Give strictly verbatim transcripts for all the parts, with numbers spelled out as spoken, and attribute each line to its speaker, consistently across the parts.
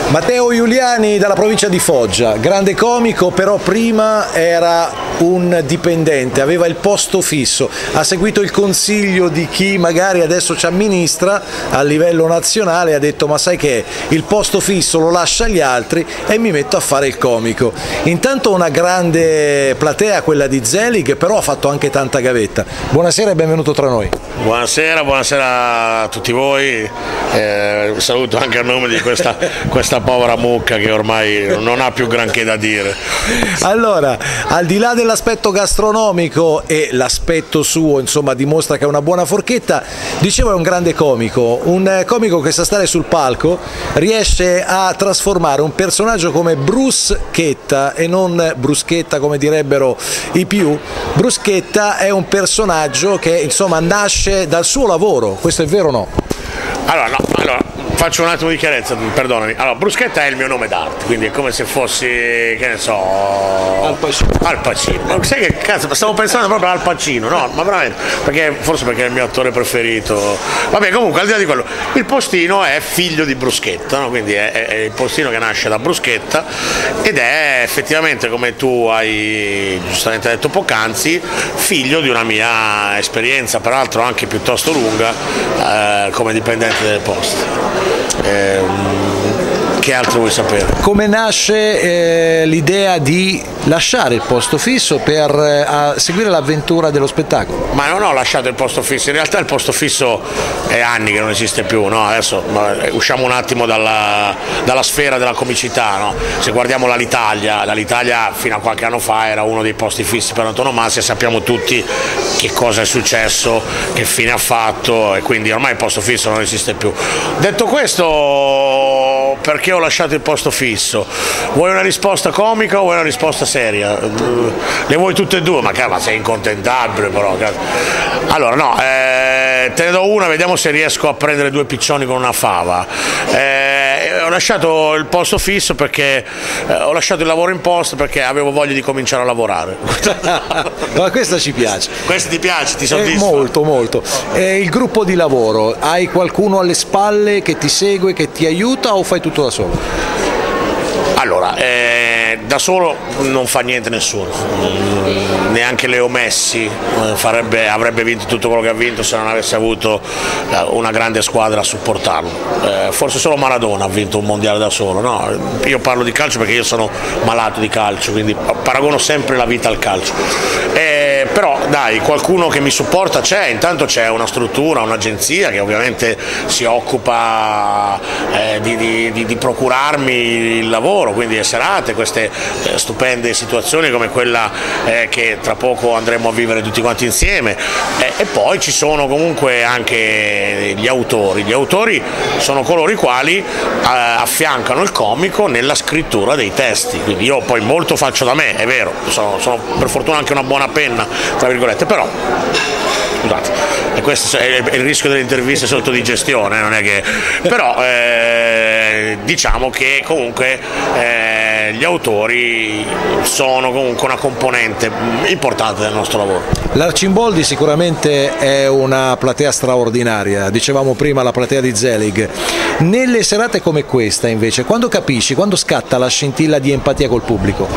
Speaker 1: Matteo Giuliani dalla provincia di Foggia, grande comico, però prima era un dipendente, aveva il posto fisso, ha seguito il consiglio di chi magari adesso ci amministra a livello nazionale, ha detto ma sai che il posto fisso lo lascia agli altri e mi metto a fare il comico. Intanto una grande platea, quella di Zelig, però ha fatto anche tanta gavetta. Buonasera e benvenuto tra noi.
Speaker 2: Buonasera, buonasera a tutti voi, eh, saluto anche a nome di questa, questa povera mucca che ormai non ha più granché da dire.
Speaker 1: Allora, al di là dell'aspetto gastronomico e l'aspetto suo, insomma, dimostra che è una buona forchetta, dicevo è un grande comico, un comico che sa stare sul palco, riesce a trasformare un personaggio come Bruschetta e non Bruschetta come direbbero i più. Bruschetta è un personaggio che insomma nasce dal suo lavoro, questo è vero o no?
Speaker 2: Allora, no, allora, faccio un attimo di chiarezza, perdonami. Allora, Bruschetta è il mio nome d'arte, quindi è come se fossi, che ne so,
Speaker 1: Al Pacino.
Speaker 2: Al Pacino. Ma sai che cazzo, stavo pensando proprio al Pacino, no? Ma veramente, perché, forse perché è il mio attore preferito. Vabbè, comunque, al di là di quello, il postino è figlio di Bruschetta, no? Quindi è, è, è il postino che nasce da Bruschetta ed è effettivamente, come tu hai giustamente detto poc'anzi, figlio di una mia esperienza, peraltro anche piuttosto lunga, eh, come dipendente delle poste. Eh, che altro vuoi sapere?
Speaker 1: Come nasce eh, l'idea di lasciare il posto fisso per eh, seguire l'avventura dello spettacolo?
Speaker 2: Ma non ho lasciato il posto fisso, in realtà il posto fisso è anni che non esiste più, no? Adesso usciamo un attimo dalla, dalla sfera della comicità, no? Se guardiamo l'Alitalia, l'Alitalia fino a qualche anno fa era uno dei posti fissi per antonomasia, sappiamo tutti che cosa è successo, che fine ha fatto e quindi ormai il posto fisso non esiste più. Detto questo, perché ho lasciato il posto fisso? Vuoi una risposta comica o vuoi una risposta seria? Le vuoi tutte e due? Ma cazzo, sei incontentabile però. Allora no, eh, te ne do una, vediamo se riesco a prendere due piccioni con una fava. Eh, ho lasciato il posto fisso perché eh, ho lasciato il lavoro in posto perché avevo voglia di cominciare a lavorare.
Speaker 1: Ma questa ci piace.
Speaker 2: Questa ti piace, ti
Speaker 1: Eh,
Speaker 2: soddisfa?
Speaker 1: molto, molto. Eh, il gruppo di lavoro, hai qualcuno alle spalle che ti segue, che ti aiuta o fai tutto da solo?
Speaker 2: Allora, eh, da solo non fa niente nessuno, mm, neanche Leo Messi eh, farebbe, avrebbe vinto tutto quello che ha vinto se non avesse avuto eh, una grande squadra a supportarlo. Eh, forse solo Maradona ha vinto un mondiale da solo, no? Io parlo di calcio perché io sono malato di calcio, quindi paragono sempre la vita al calcio. Eh, però dai, qualcuno che mi supporta c'è, intanto c'è una struttura, un'agenzia che ovviamente si occupa eh, di, di, di, di procurarmi il lavoro, quindi le serate, queste eh, stupende situazioni come quella eh, che tra poco andremo a vivere tutti quanti insieme, eh, e poi ci sono comunque anche gli autori. Gli autori sono coloro i quali eh, affiancano il comico nella scrittura dei testi, quindi io poi molto faccio da me, è vero, sono, sono per fortuna anche una buona penna, tra virgolette, però scusate, e questo è il rischio delle interviste sotto digestione, non è che, però eh, diciamo che comunque eh, gli autori sono comunque una componente importante del nostro lavoro.
Speaker 1: L'Arcimboldi sicuramente è una platea straordinaria, dicevamo prima la platea di Zelig. Nelle serate come questa invece, quando capisci, quando scatta la scintilla di empatia col pubblico?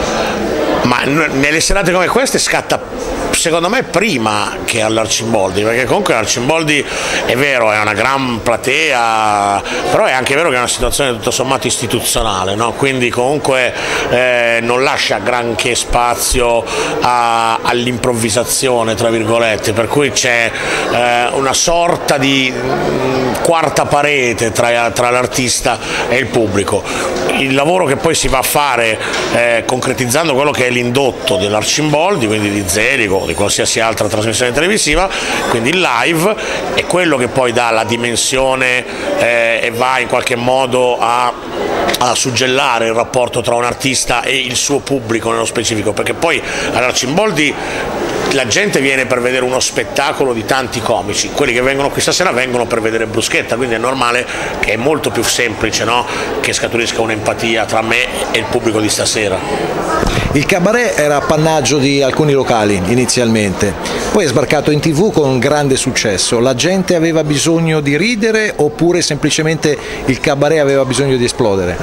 Speaker 2: Ma nelle serate come queste scatta secondo me prima che all'Arcimboldi, perché comunque l'Arcimboldi è vero, è una gran platea, però è anche vero che è una situazione tutto sommato istituzionale, no? Quindi comunque eh, non lascia granché spazio all'improvvisazione, tra virgolette, per cui c'è eh, una sorta di mh, quarta parete tra, tra l'artista e il pubblico. Il lavoro che poi si va a fare eh, concretizzando quello che è l'indotto dell'Arcimboldi, quindi di Zelig o di qualsiasi altra trasmissione televisiva, quindi il live, è quello che poi dà la dimensione eh, e va in qualche modo a, a suggellare il rapporto tra un artista e il suo pubblico nello specifico, perché poi all'Arcimboldi la gente viene per vedere uno spettacolo di tanti comici, quelli che vengono qui stasera vengono per vedere Bruschetta, quindi è normale che è molto più semplice, no? Che scaturisca un'empatia tra me e il pubblico di stasera.
Speaker 1: Il cabaret era appannaggio di alcuni locali inizialmente, poi è sbarcato in tivù con grande successo. La gente aveva bisogno di ridere oppure semplicemente il cabaret aveva bisogno di esplodere?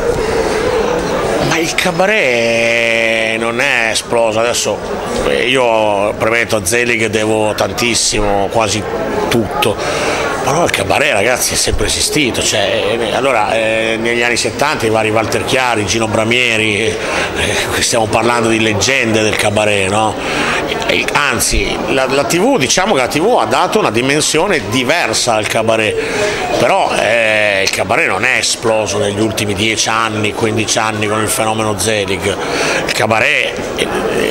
Speaker 2: Ma il cabaret non è esploso, adesso io premetto a Zelig che devo tantissimo, quasi tutto, però il cabaret, ragazzi, è sempre esistito, cioè, allora eh, negli anni settanta i vari Walter Chiari, Gino Bramieri, eh, stiamo parlando di leggende del cabaret, no? E, anzi la, la tivù, diciamo che la tivù ha dato una dimensione diversa al cabaret, però eh, il cabaret non è esploso negli ultimi dieci anni, quindici anni con il fenomeno Zelig. Il cabaret eh,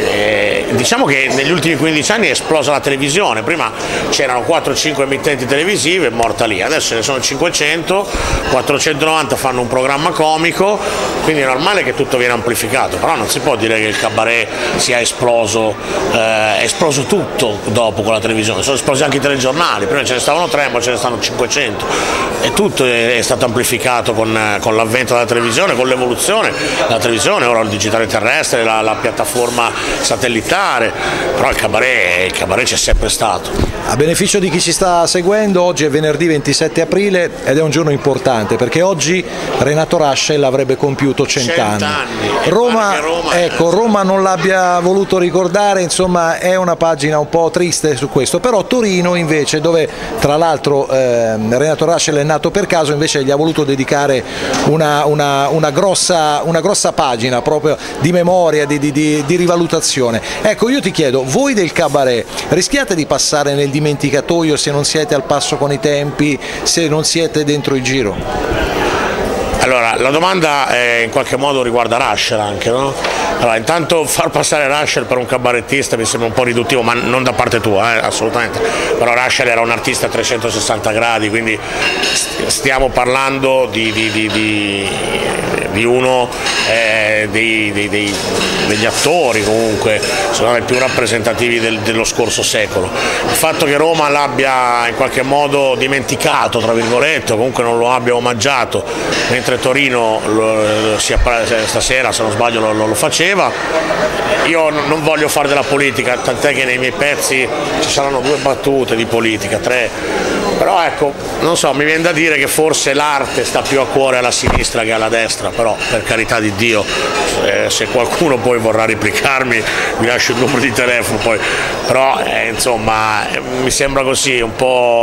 Speaker 2: eh, diciamo che negli ultimi quindici anni è esplosa la televisione, prima c'erano quattro cinque emittenti televisive, è morta lì, adesso ce ne sono cinquecento, quattrocentonovanta fanno un programma comico, quindi è normale che tutto viene amplificato, però non si può dire che il cabaret sia esploso, eh, è esploso tutto dopo con la televisione, sono esplosi anche i telegiornali, prima ce ne stavano tre ma ce ne stanno cinquecento e tutto è stato amplificato con, con l'avvento della televisione, con l'evoluzione della televisione, ora il digitale terrestre, la, la piattaforma satellitare, però il cabaret, il cabaret c'è sempre stato.
Speaker 1: A beneficio di chi ci sta seguendo, oggi è venerdì ventisette aprile ed è un giorno importante perché oggi Renato Rascel avrebbe compiuto cent'anni. Roma, Roma, ecco, Roma non l'abbia voluto ricordare, insomma è una pagina un po' triste su questo, però Torino invece, dove tra l'altro eh, Renato Rascel è nato per caso, invece gli ha voluto dedicare una, una, una, grossa, una grossa pagina proprio di memoria, di, di, di, di rivalutazione. Ecco, io ti chiedo, voi del cabaret rischiate di passare nel dimenticatoio se non siete al passo con i tempi, se non siete dentro il giro?
Speaker 2: Allora, la domanda eh, in qualche modo riguarda Rascel anche, no? Allora, intanto far passare Rascel per un cabarettista mi sembra un po' riduttivo, ma non da parte tua, eh, assolutamente, però Rascel era un artista a trecentosessanta gradi, quindi stiamo parlando di, di, di, di, di uno eh, dei, dei, dei, degli attori comunque, secondo me più rappresentativi del, dello scorso secolo. Il fatto che Roma l'abbia in qualche modo dimenticato, tra virgolette, o comunque non lo abbia omaggiato, mentre Torino lo, sia, stasera, se non sbaglio, lo, lo faceva. Io non voglio fare della politica, tant'è che nei miei pezzi ci saranno due battute di politica, tre, però ecco, non so, mi viene da dire che forse l'arte sta più a cuore alla sinistra che alla destra, però per carità di Dio, eh, se qualcuno poi vorrà replicarmi mi lascio il numero di telefono poi, però eh, insomma eh, mi sembra così un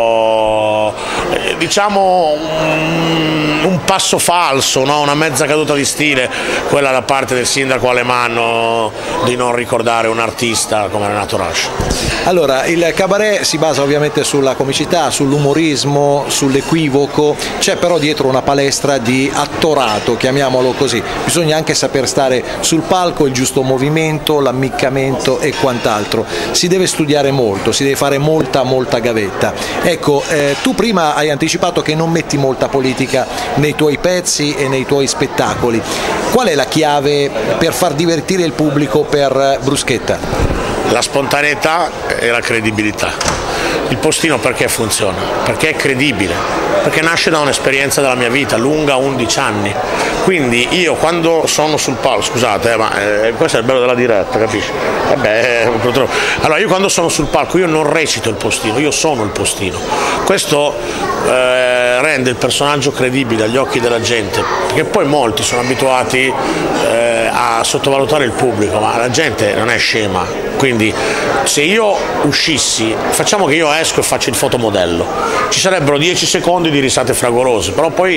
Speaker 2: po' eh, diciamo un, un passo falso, no? Una mezza caduta di stile quella da parte del sindaco Alemanno di non ricordare un artista come Renato Rascel.
Speaker 1: Allora, il cabaret si basa ovviamente sulla comicità, sull'umorismo, sull'equivoco, c'è però dietro una palestra di attorato, chiamiamolo così, bisogna anche saper stare sul palco, il giusto movimento, l'ammiccamento e quant'altro, si deve studiare molto, si deve fare molta molta gavetta. Ecco, eh, tu prima hai anticipato che non metti molta politica nei tuoi pezzi e nei tuoi spettacoli, qual è la chiave per far divertire il pubblico per Bruschetta?
Speaker 2: La spontaneità e la credibilità. Il postino perché funziona? Perché è credibile, perché nasce da un'esperienza della mia vita lunga undici anni, quindi io quando sono sul palco, scusate eh, ma eh, questo è il bello della diretta, capisci? Eh beh, eh, purtroppo. Allora io quando sono sul palco io non recito il postino, io sono il postino, questo eh, rende il personaggio credibile agli occhi della gente, perché poi molti sono abituati eh, a sottovalutare il pubblico, ma la gente non è scema, quindi se io uscissi, facciamo che io esco e faccio il fotomodello, ci sarebbero dieci secondi di risate fragorose, però poi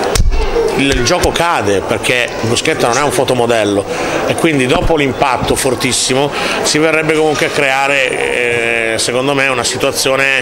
Speaker 2: il gioco cade perché Bruschetta non è un fotomodello e quindi dopo l'impatto fortissimo si verrebbe comunque a creare eh, secondo me una situazione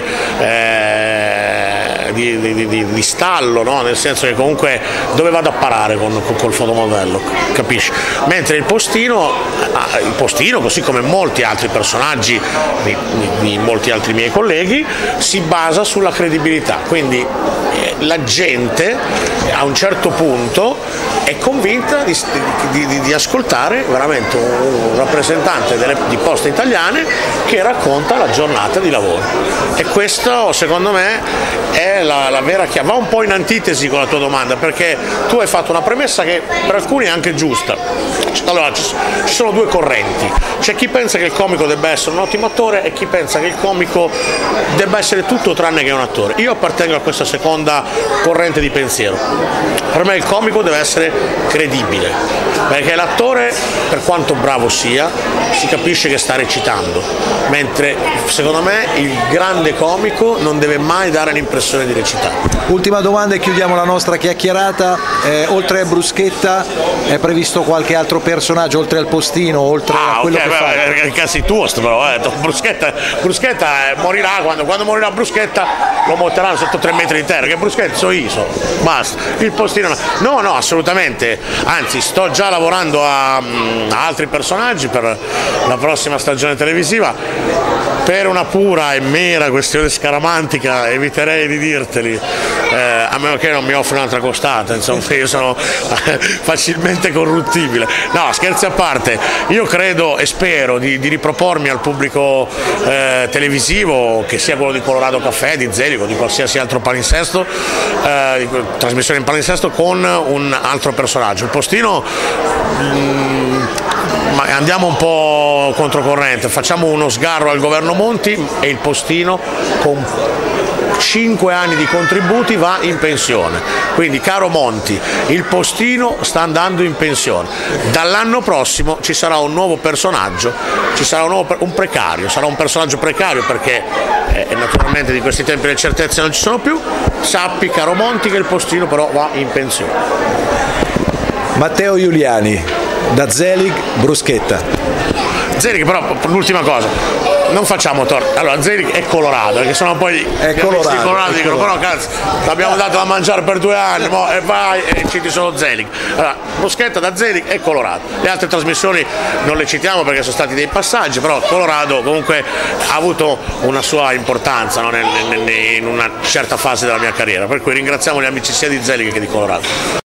Speaker 2: eh, di, di, di, di stallo, no? Nel senso che comunque dove vado a parare con, con, col fotomodello, capisci? Mentre il postino, il postino così come molti altri personaggi di, di, di molti altri miei colleghi si basa sulla credibilità, quindi eh, la gente a un certo punto è convinta di, di, di, di ascoltare veramente un rappresentante delle, di Poste Italiane che racconta la giornata di lavoro, e questo secondo me è la, la vera chiave. Va un po' in antitesi con la tua domanda, perché tu hai fatto una premessa che per alcuni è anche giusta. Allora, ci sono due correnti: c'è chi pensa che il comico debba essere un ottimo attore e chi pensa che il comico debba essere tutto tranne che un attore. Io appartengo a questa seconda corrente di pensiero. Per me il comico deve essere credibile, perché l'attore, per quanto bravo sia, si capisce che sta recitando, mentre secondo me il grande comico non deve mai dare l'impressione di recitare.
Speaker 1: Ultima domanda e chiudiamo la nostra chiacchierata. Eh, oltre a Bruschetta è previsto qualche altro personaggio, oltre al postino, oltre
Speaker 2: ah,
Speaker 1: a quello
Speaker 2: okay,
Speaker 1: che fa?
Speaker 2: È il casi tuo, però eh. Bruschetta, Bruschetta morirà quando, quando morirà Bruschetta, lo monteranno sotto tre metri di terra, che Bruschetta so io, so. Basta. Il postino no, no, assolutamente, anzi sto già lavorando a, a altri personaggi per la prossima stagione televisiva. Per una pura e mera questione scaramantica eviterei di dirteli, eh, a meno che non mi offri un'altra costata, insomma io sono facilmente corruttibile. No, scherzi a parte, io credo e spero di, di ripropormi al pubblico eh, televisivo, che sia quello di Colorado Caffè, di Zelig o di qualsiasi altro palinsesto, eh, di trasmissione in palinsesto, con un altro personaggio. Il postino mh, ma andiamo un po' controcorrente, facciamo uno sgarro al governo Monti e il postino con cinque anni di contributi va in pensione. Quindi caro Monti, il postino sta andando in pensione. Dall'anno prossimo ci sarà un nuovo personaggio, ci sarà un, nuovo, un precario, sarà un personaggio precario perché eh, naturalmente di questi tempi le certezze non ci sono più. Sappi caro Monti che il postino però va in pensione.
Speaker 1: Matteo Giuliani, da Zelig, Bruschetta.
Speaker 2: Zelig, però l'ultima cosa, non facciamo torto. Allora Zelig è colorato, perché sono poi
Speaker 1: è colorato,
Speaker 2: colorato
Speaker 1: è
Speaker 2: dicono
Speaker 1: colorato.
Speaker 2: Però cazzo, l'abbiamo dato da mangiare per due anni mo, e vai e citi solo Zelig. Allora Bruschetta da Zelig è colorato, le altre trasmissioni non le citiamo perché sono stati dei passaggi, però Colorado comunque ha avuto una sua importanza, no? nel, nel, in una certa fase della mia carriera, per cui ringraziamo gli amici sia di Zelig che di Colorado.